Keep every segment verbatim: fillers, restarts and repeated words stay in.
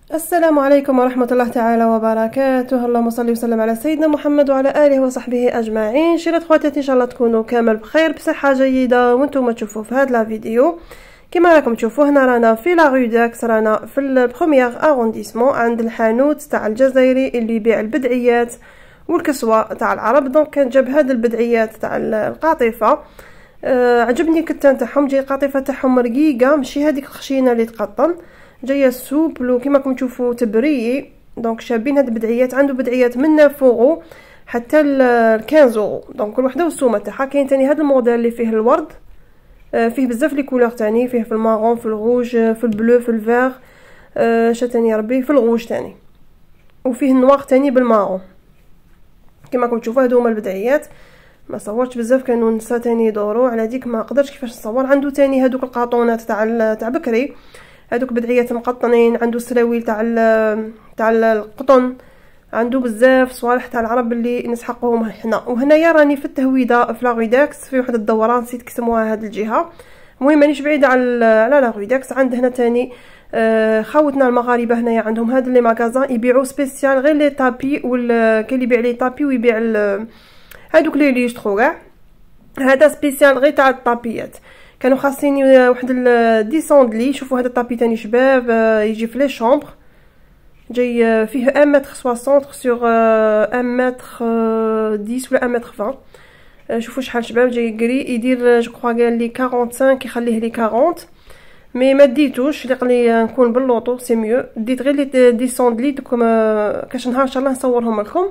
السلام عليكم ورحمة الله تعالى وبركاته. اللهم صل وسلم على سيدنا محمد وعلى آله وصحبه أجمعين. شيرات خواتاتي إن شاء الله تكونوا كامل بخير بصحة جيدة. وانتم تشوفوا في هذا الفيديو كما راكم تشوفوا هنا رانا في لا رue داكس، رانا في البروميير ارونديسمون عند الحانوت تاع الجزائري اللي يبيع البدعيات والكسوة تاع العرب. دونك كان جاب هاد البدعيات تاع القاطفة، أه عجبني الكتان تاعهم، جاي القاطفة تاعهم رقيقة ماشي هذيك الخشينة اللي تقطن، جايه سوبل كيما راكم تشوفوا تبريي. دونك شابين هاد البدعيات، عنده بدعيات من تسعة حتى ل خمسطاش اورو، دونك كل وحده والسومه تاعها. كاين تاني هاد الموديل اللي فيه الورد، فيه بزاف لي كولور تاني، فيه في المارون، في الروج، في البلو، في الفيغ، شا تاني يا ربي، في الروج تاني، وفيه النوار تاني بالمارون. كيما راكم تشوفوا هادو هما البدعيات. ما صورتش بزاف، كانوا نسا تاني يدوروا على ديك ما قدرتش كيفاش نصور. عنده تاني هادوك القاطونات تاع تاع بكري، هادوك بدعيات مقطنين، عنده سراويل تاع تاع القطن، عنده بزاف صوالح تاع العرب اللي نسحقوهم حنا. وهنايا راني في التهويده في لا رue داكس في واحد الدوران، نسيت كيسموها هاد الجهه. المهم مانيش بعيده على على لا رue داكس. عند هنا تاني آه خاوتنا المغاربه هنايا عندهم هاد لي ماغازان يبيعوا سبيسيال غير لي طابي، وال كاين اللي يبيع لي طابي ويبيع هادوك لي ليسترو كاع. هذا سبيسيال غير تاع الطابيات، كانوا خاصين واحد ديسوندلي. شوفوا هذا الطابي تاني شباب، يجي في لي شومبر، جاي فيه واحد متر ستين سور واحد متر عشرة ولا واحد متر عشرين. شوفوا شحال شباب، جاي قري، يدير جو كخوا قال لي خمسة وأربعين، يخليه لي أربعين. مي ما ديتوش اللي قال لي نكون باللوطو سي ميو، ديت غير لي ديسوندلي. دوك كاش نهار ان شاء الله نصورهم لكم.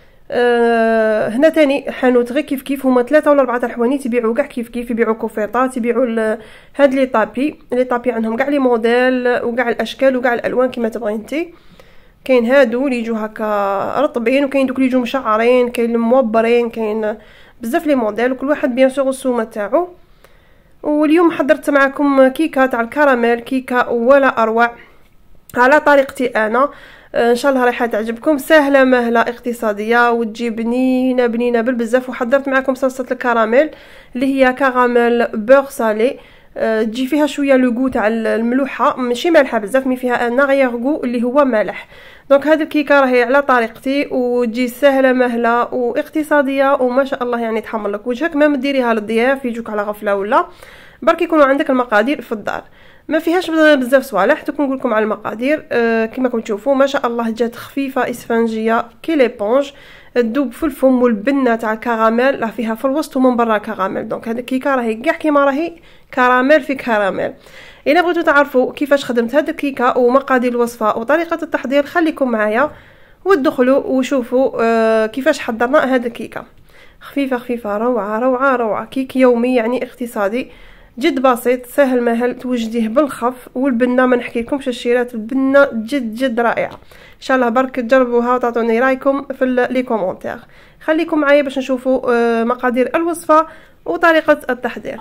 أه هنا تاني حانوت غير كيف كيف، هما ثلاثة ولا أربعة تاع الحوانيت يبيعوا كاع كيف كيف، يبيعوا كوفيطات، يبيعوا هاد لي طابي. لي طابي عندهم كاع لي موديل وكاع الاشكال وكاع الالوان كيما تبغي انتي. كاين هادو اللي يجوا هكا رطبين، وكاين دوك اللي يجوا مشعرين، كاين الموبرين، كاين بزاف لي موديل، وكل واحد بيان سور السومه تاعو. واليوم حضرت معكم كيكه تاع الكراميل، كيكه ولا اروع على طريقتي انا. ان شاء الله راح تعجبكم، سهله مهله اقتصاديه وتجي بنينه بنينه بالبزاف. وحضرت معكم صلصه الكراميل اللي هي كراميل بور سالي، تجي فيها شويه لوغو تاع الملوحه، ماشي مالحه بزاف، مي فيها ان اغيير غو اللي هو مالح. دونك هذه الكيكه راهي على طريقتي وتجي سهله مهله واقتصاديه وما شاء الله، يعني تحمر لك وجهك. ما ديريها للضياف يجوك على غفله، ولا برك يكونوا عندك المقادير في الدار، ما فيهاش بزاف صوالح. دوك نقول لكم على المقادير. آه كما راكم تشوفوا ما شاء الله جات خفيفه اسفنجيه كي ليبونج، تذوب في الفم. والبنه تاع الكراميل راه فيها في الوسط ومن برا كراميل. دونك هذه الكيكه راهي كاع كيما راهي كراميل في كراميل. الا بغيتوا تعرفوا كيفاش خدمت هذه الكيكه ومقادير الوصفه وطريقه التحضير، خليكم معايا وادخلوا وشوفوا آه كيفاش حضرنا هذه الكيكه. خفيفه خفيفه روعه روعه روعه، كيك يومي يعني اقتصادي جد بسيط سهل مهل، توجديه بالخف. والبنه ما نحكي لكمش، الشيرات البنه جد جد رائعه. ان شاء الله برك تجربوها وتعطوني رايكم في لي كومونتير. خليكم معايا باش نشوفوا مقادير الوصفه وطريقه التحضير.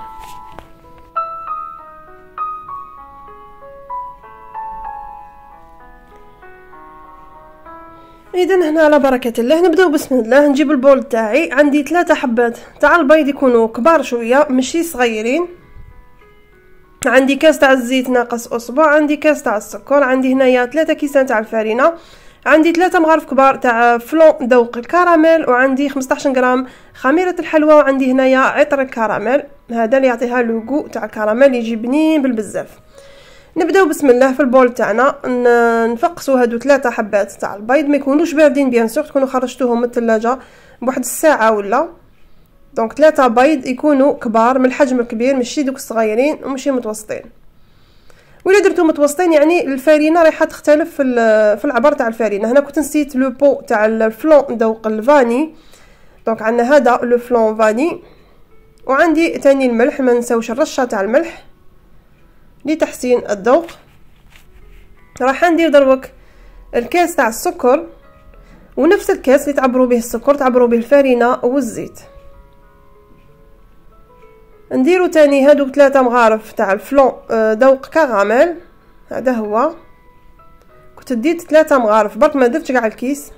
اذا هنا على بركه الله نبداو بسم الله. نجيب البول تاعي، عندي ثلاثة حبات تاع البيض يكونوا كبار شويه ماشي صغيرين، عندي كاس تاع الزيت ناقص اصبع، عندي كاس تاع السكر، عندي هنايا ثلاثة كيسان تاع الفارينه، عندي ثلاثة مغارف كبار تاع فلون ذوق الكراميل، وعندي خمسطاش غرام خميره الحلوى، وعندي هنايا عطر الكراميل هذا اللي يعطيها لوغو تاع الكراميل يجي بنين بالبزاف. نبداو بسم الله في البول تاعنا. نفقسوا هادو ثلاثة حبات تاع البيض، ما يكونوش باردين بيان سور، تكونوا خرجتوهم من الثلاجه بواحد الساعه ولا. دونك ثلاثة بيض يكونوا كبار من الحجم الكبير، ماشي دوك الصغيرين وماشي متوسطين. ولا درتو متوسطين يعني الفارينه رايحه تختلف في في العبر تاع الفارينه. هنا كنت نسيت لو بو تاع الفلون ذوق الفاني، دونك عندنا هذا لو فلون فاني. وعندي تاني الملح، ما نساوش الرشه تاع الملح لتحسين الذوق. راح ندير دروك الكاس تاع السكر، ونفس الكاس اللي تعبروا به السكر تعبروا به الفارينه والزيت. نديرو تاني هادوك ثلاثة مغارف تاع الفلون ذوق كراميل، هذا هو. كنت ديت ثلاثة مغارف برك، ما درتش كاع الكيس،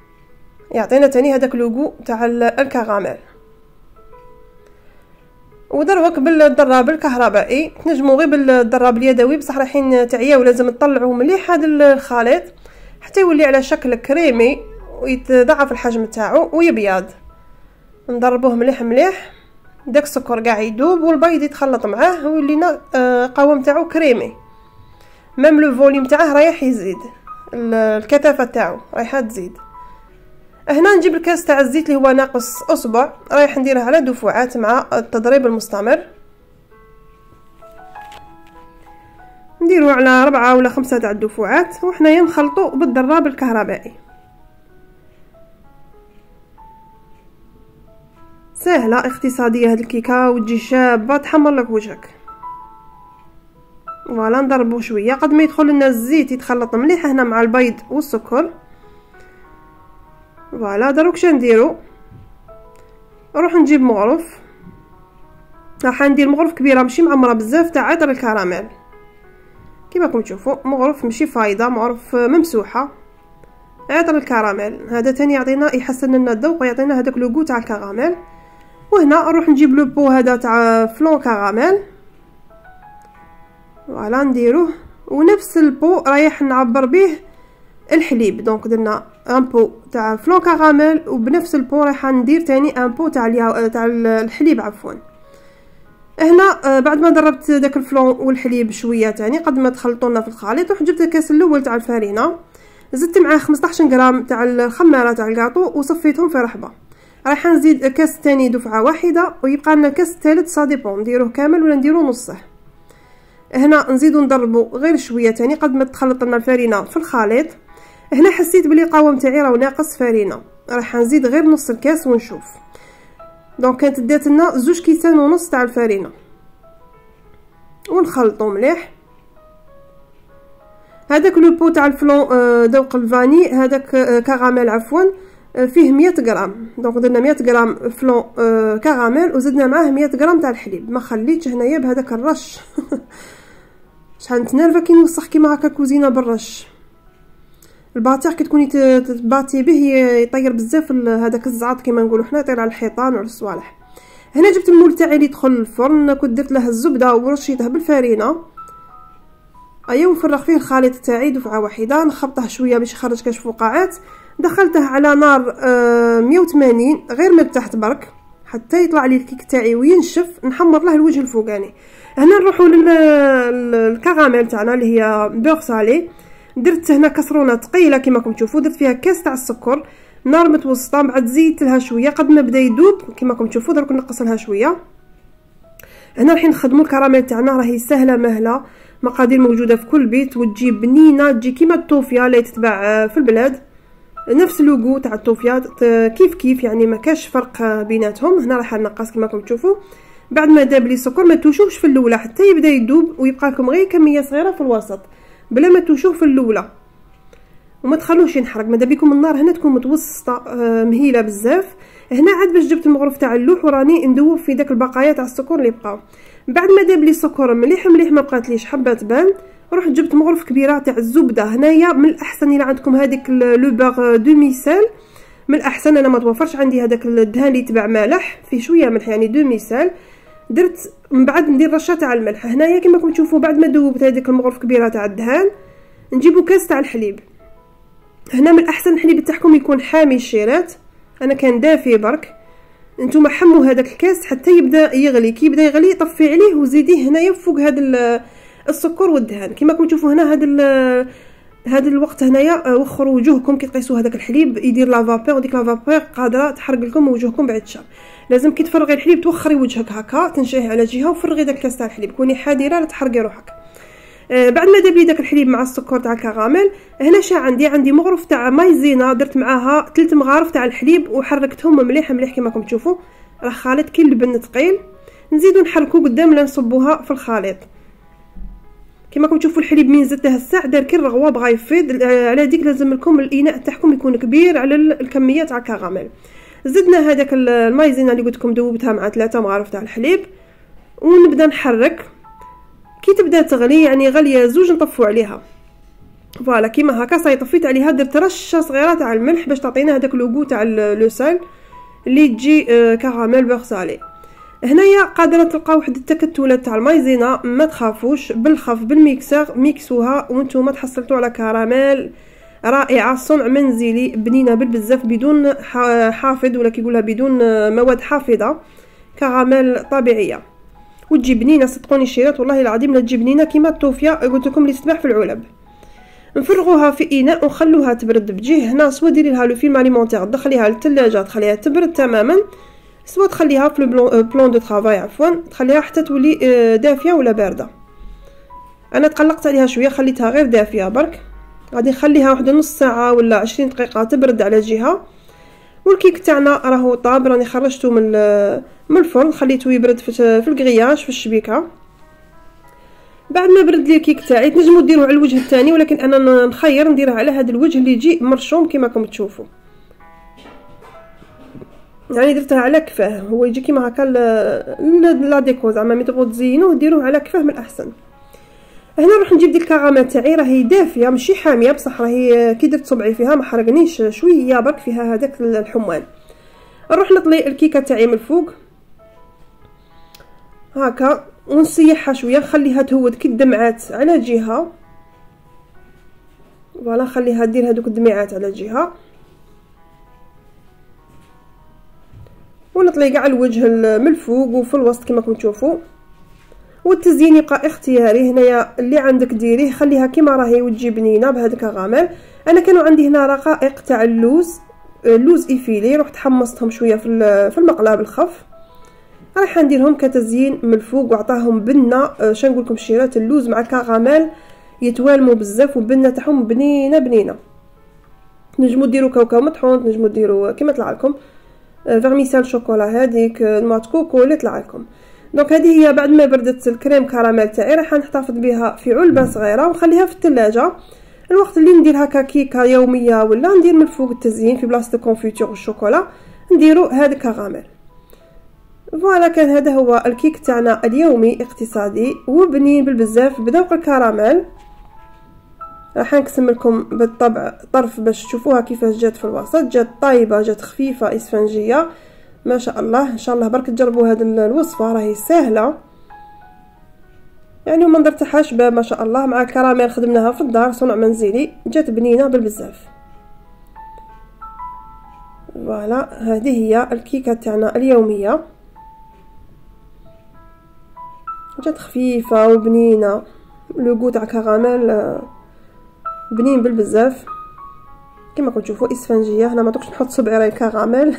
يعطينا تاني هذاك لوغو تاع الكراميل. ودروك بالضراب الكهربائي. تنجموا غير بالضراب اليدوي، بصح رايحين تعياو لازم تطلعوا مليح هذا الخليط حتى يولي على شكل كريمي ويتضاعف الحجم تاعو ويبيض. نضربوه مليح مليح، داك السكر قاع يذوب والبيض يتخلط معاه ويولينا القوام تاعو كريمي. ميم لو فوليوم تاعه رايح يزيد، الكثافه تاعو رايحه تزيد. هنا نجيب الكاس تاع الزيت اللي هو ناقص اصبع، رايح نديره على دفعات مع التضريب المستمر. نديرو على ربعة ولا خمسة تاع الدفعات وحنايا نخلطو بالضراب الكهربائي. سهله اقتصاديه هاد الكيكه وتجي شابه تحمر لك وجهك. فوالا نضربو شويه قد ما يدخل لنا الزيت يتخلط مليح هنا مع البيض والسكر. فوالا دروك شا نديرو، نروح نجيب مغرف، راح ندير مغرف كبيره ماشي معمره بزاف تاع عطر الكراميل كيما راكم تشوفوا، مغرف ماشي فايضه، مغرف ممسوحه عطر الكراميل. هذا تاني يعطينا يحسن لنا الذوق ويعطينا هذاك لوغو تاع الكراميل. وهنا نروح نجيب لو بو هذا تاع فلون كراميل، فوالا نديروه، ونفس البو رايح نعبر به الحليب. دونك درنا ان بو تاع فلون كراميل وبنفس البو رايحه ندير تاني ان بو تاع تاع الحليب عفوا. هنا بعد ما ضربت داك الفلون والحليب شويه تاني قد ما تخلطونا في الخليط، رحت جبت الكاس الاول تاع الفارينه، زدت معاه خمسطاش غرام تاع الخماره تاع الكاطو وصفيتهم في رحبه. رايحه نزيد كاس تاني دفعه واحده ويبقى لنا كاس ثالث سا ديبون، نديروه كامل ولا نديروه نصه. هنا نزيدو نضربو غير شويه تاني قد ما تخلط لنا الفارينه في الخليط. هنا حسيت بلي القوام تاعي راه ناقص فارينه، راح نزيد غير نص الكاس ونشوف. دونك كانت دات لنا زوج كيسان ونص تاع الفارينه ونخلطو مليح. هذاك لو بو تاع الفلون ذوق الفاني هذاك كراميل عفوا فيه مية غرام، دونك درنا مية غرام فلون كراميل وزدنا معاه مية غرام تاع الحليب. ما خليتش هنايا بهذاك الرش شحال نتنرفا كي نوسخ كيما هكا كوزينه بالرش. الباطيخ كي تكوني تباطي به يطير بزاف هذاك الزعاط كيما نقولوا حنا، يطير على الحيطان وعلى الصوالح. هنا جبت المول تاعي اللي يدخل الفرن، كنت درت له الزبده ورشيته بالفارينه. ايا ونفرغ فيه الخليط تاعي دفعه واحده، نخبطه شويه باش يخرج كاش فقاعات. دخلته على نار آه مية وثمانين غير من تحت برك حتى يطلع لي الكيك تاعي وينشف، نحمر له الوجه الفوقاني. هنا نروحوا للكراميل تاعنا اللي هي بور سالي. درت هنا كسرونه ثقيله كيما راكم تشوفوا، درت فيها كاس تاع السكر، نار متوسطه، بعد زيدت لها شويه قد ما بدا يذوب كيما راكم تشوفوا. درك نقص لها شويه. هنا رايحين نخدموا الكراميل تاعنا، راهي سهله مهله، مقادير موجوده في كل بيت وتجي بنينه، تجي كيما الطوفيه اللي تتباع في البلاد، نفس لوغو تاع الطوفيه كيف كيف يعني ما كاش فرق بيناتهم. هنا راح نقص كيما راكم تشوفوا. بعد ما داب لي السكر ما توشوش في الاولى حتى يبدا يذوب ويبقى لكم غير كميه صغيره في الوسط بلا ما توشوه في الاولى، وما تخلوش ينحرق. ماذا بكم النار هنا تكون متوسطه مهيله بزاف. هنا عاد باش جبت المغرف تاع اللوح وراني ندوب في داك البقايا تاع السكر اللي بقاو. بعد ما داب لي السكر مليح مليح ما بقاتليش حبه تبان، رحت جبت مغرف كبيره تاع الزبده. هنايا من الاحسن الى عندكم هذيك لو باغ دومي سال، من الاحسن. انا ما توفرش عندي هذاك الدهان اللي يتباع مالح فيه شويه ملح يعني دومي سال. درت من بعد ندير رشه تاع الملح. هنايا كما راكم تشوفوا بعد ما دوبت هذيك المغرف كبيره تاع الدهان نجيبوا كاس تاع الحليب. هنا من الاحسن الحليب تاعكم يكون حامي الشيرات، انا كان دافي برك. نتوما حموا هذاك الكاس حتى يبدا يغلي، كي يبدا يغلي طفي عليه وزيديه هنايا فوق هذا السكر والدهان كيما راكم تشوفوا. هنا هذا هذا الوقت هنايا وخروا وجوهكم كي تقيسوا هذاك الحليب يدير لا فابور، وديك لا فابور قادره تحرق لكم وجوهكم بعد الشر. لازم كي تفرغي الحليب توخري وجهك هكا، تنشيه على جهه وفرغي داك الكاس تاع الحليب، كوني حذره لا تحرقي روحك. آه بعد ما داب لي داك الحليب مع السكر تاع الكراميل، هنا شا عندي عندي مغرف تاع مايزينا، درت معاها ثلاث مغارف تاع الحليب وحركتهم مليح مليح كيما راكم تشوفوا. راه خليط كي اللبن ثقيل، نزيدو نحركو قدام لا نصبوها في الخليط. كيما راكم تشوفوا الحليب من زدته الساع دار كي الرغوه بغا يفيض، على ديك لازم لكم الاناء تاعكم يكون كبير على الكميه تاع الكراميل. زدنا هذاك المايزينا اللي قلت لكم دوبتها مع ثلاثه مغارف تاع الحليب ونبدا نحرك. كي تبدا تغلي يعني غليه زوج نطفوا عليها. فوالا كيما هكا صاي طفيت عليها، درت رشه صغيره تاع الملح باش تعطينا هذاك لوغو تاع لو سال اللي تجي كراميل بور سالي. هنايا قادره تلقاو واحد التكتلات تاع المايزينا، ما تخافوش بالخف بالميكسر ميكسوها وانتم تحصلتوا على كراميل رائعه، صنع منزلي بنينه بالبزاف بدون حافظ ولا كيقولها بدون مواد حافظه، كراميل طبيعيه وتجي بنينه. صدقوني الشيرات والله العظيم لا تجي بنينه كيما الطوفيه قلت لكم اللي تتباع في العلب. نفرغوها في اناء ونخلوها تبرد بجيه هنا، سوا ديري لها لو فيلم اليمونتير تدخليها للثلاجه تخليها تبرد تماما، سوا تخليها في البلون دو طرافاي عفوا تخليها حتى تولي دافيه ولا بارده. انا تقلقت عليها شويه خليتها غير دافيه برك، غادي نخليها واحد نص ساعه ولا عشرين دقيقه تبرد على جهه. والكيك تاعنا راهو طاب، راني خرجته من من الفرن خليته يبرد في الكرياج في الشبيكه. بعد ما برد لي الكيك تاعي تنجموا ديروه على الوجه الثاني، ولكن انا نخير نديرها على هذا الوجه اللي يجي مرشوم كما راكم تشوفوا، يعني درتها على كفاه، هو يجي كيما هكا لا ديكو زعما ملي تبغوا تزينوه ديروه على كفاه من الاحسن. هنا نروح نجيب ديك الكراميل تاعي، راهي دافيه ماشي حاميه بصح راهي كي درت صبعي فيها ما حرقنيش شويه برك فيها هذاك الحموان. نروح نطلي الكيكه تاعي من الفوق هكا ونسيحها شويه نخليها تهود كي الدمعات على جهه، فوالا نخليها دير هذوك الدمعات على جهه ونطلي كاع الوجه من الفوق وفي الوسط كما راكم تشوفوا. والتزيين يبقى اختياري، هنايا اللي عندك ديريه خليها كيما راهي وتجي بنينه بهذا الكراميل. انا كانوا عندي هنا رقائق تاع اللوز، اللوز ايفيلي رحت حمصتهم شويه في في المقله بالخف، راح نديرهم كتزيين من الفوق وعطاهم بنه. شنو نقول لكم الشيرات، اللوز مع كراميل يتوالموا بزاف وبنه تاعهم بنينه بنينه. تنجموا ديروا كاوكاو مطحون، تنجموا ديروا كيما طلع لكم فيرميسال شوكولا هذيك نوات كوكو اللي طلع لكم. دونك هذه هي بعد ما بردت الكريم كراميل تاعي راح نحتفظ بها في علبه صغيره ونخليها في الثلاجه. الوقت اللي ندير هكا كيكه يوميه ولا ندير من الفوق التزيين في بلاصه الكونفيتور والشوكولا نديروا هذا الكراميل. فوالا كان هذا هو الكيك تاعنا اليومي اقتصادي وبنين بالبزاف بذوق الكراميل. راح نقسم لكم بالطبع طرف باش تشوفوها كيفاش جات في الوسط، جات طايبه جات خفيفه اسفنجيه ما شاء الله. ان شاء الله برك تجربوا هذه الوصفه راهي سهله يعني وما ندرتهاش ما شاء الله. مع الكراميل خدمناها في الدار صنع منزلي جات بنينه بالبزاف. فوالا هذه هي الكيكه تاعنا اليوميه، جات خفيفه وبنينه، لو غو تاع كراميل بنين بالبزاف كما راكم تشوفوا اسفنجيه. هنا ما دوكش نحط صبعي راهي كراميل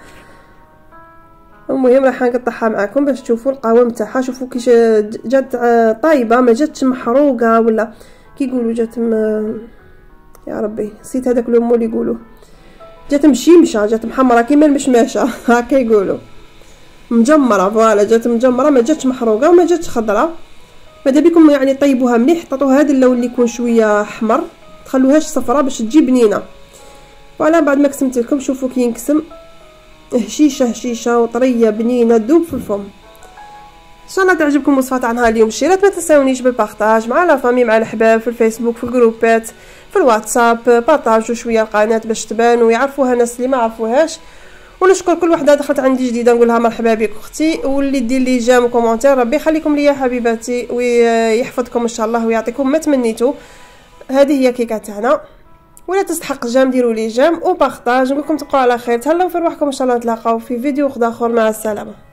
المهم راح نقطعها معكم باش تشوفوا القوام تاعها. شوفوا كيش جات طايبه ما جاتش محروقه ولا كيقولوا جات م... يا ربي نسيت هذاك لو مو اللي يقولوا، جات مشيمشه جات محمره كيما المشماشه هكا يقولوا مجمره. فوالا جات مجمره ما جاتش محروقه وما جاتش خضراء. ماذا بكم يعني طيبوها مليح، تعطوها هذا اللون اللي يكون شويه احمر، تخلوهاش صفراء باش تجي بنينه. فوالا بعد ما قسمت لكم شوفوا كي ينقسم هشيشه هشيشه وطريه بنينه تذوب في الفم. ان شاء الله تعجبكم الوصفه تاعنا اليوم الشيرات. ما تنساونيش بالبارطاج مع لا فامي مع الحباب في الفيسبوك في الجروبات في الواتساب، بارطاجوا شويه القناه باش تبان ويعرفوها الناس اللي ما عرفوهاش. ونشكر كل وحده دخلت عندي جديده نقولها مرحبا بك اختي، واللي دير لي جيم وكومونتير ربي يخليكم ليا حبيباتي ويحفظكم ان شاء الله ويعطيكم ما تمنيتوا. هذه هي كيكه تاعنا، ولا تستحق جام ديروا لي جام وبارطاج. نقول لكم تبقوا على خير، تهلاو في رواحكم ان شاء الله نتلاقاو في فيديو اخر. مع السلامه.